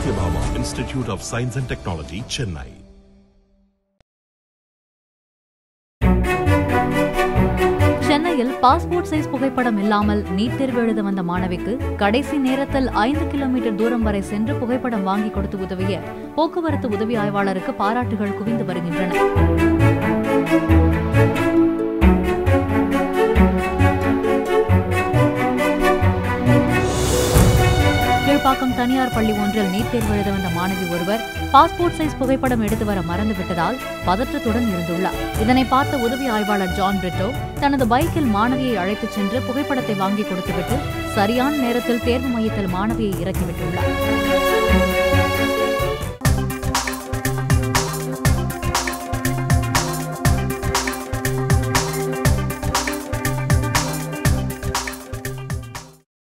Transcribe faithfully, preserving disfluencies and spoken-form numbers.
Satyabhama Institute of Science and Technology, Chennai. சென்னையில் passport size புகைப்படம் இல்லாமல் நீட் தேர்வு எழுத வந்த மாணவிக்கு கடைசி நேரத்தில் ஐந்து கிலோமீட்டர் தூரம் வரை சென்று புகைப்படம் வாங்கி கொடுத்து உதவிய போக்குவரத்து உதவி ஆய்வாளருக்கு பாராட்டுகள் குவிந்து வருகின்றன. கீழ்ப்பாக்கம் தனியார் பள்ளி ஒன்றில் நீட் தேர்வு எழுத வந்த மாணவி ஒருவர் பாஸ்போர்ட் சைஸ் புகைப்படம் எடுத்து வர மறந்துவிட்டதால் பதற்றத்துடன் இருந்துள்ளார். இதனை பார்த்த உதவி ஆய்வாளர் ஜான் பிரிட்டோ தனது பைக்கில் மாணவியை அழைத்துச் சென்று புகைப்படத்தை வாங்கி கொடுத்துவிட்டு சரியான நேரத்தில் தேர்வு மையத்தில் மாணவியை இறக்கிவிட்டுள்ளார்.